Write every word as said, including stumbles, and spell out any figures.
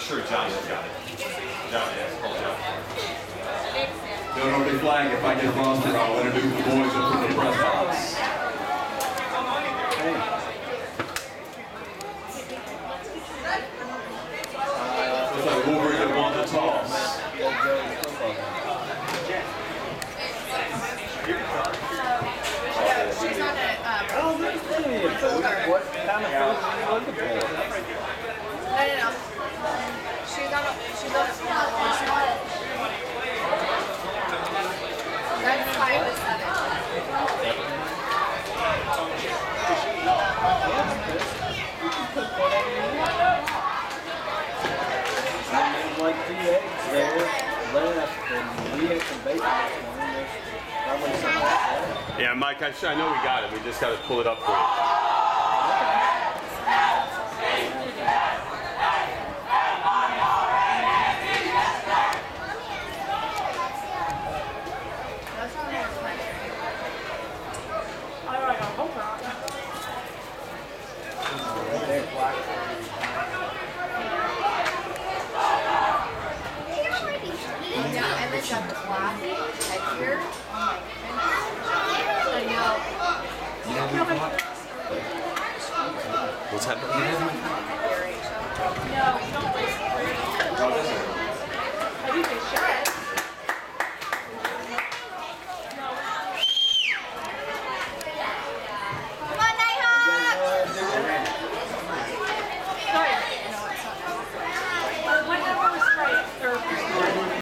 sure Johnny's got it. Johnny, yes, call John. Don't only flag if I get roster, I'll introduce the boys up to the press box. Looks like Wolverines have won the toss. She's on a, um, Oh, there's plenty of food. What kind of food are you looking for? no, no, no. She's on a, she's on a small one. That's five to seven. There's like two eggs there left, and we had some bacon this morning. There's probably some left there. Yeah, Mike, I, I know we got it. We just got to pull it up for you. Got the black head here. Oh my goodness. I know. What's happening? No, you don't waste it. I think they should.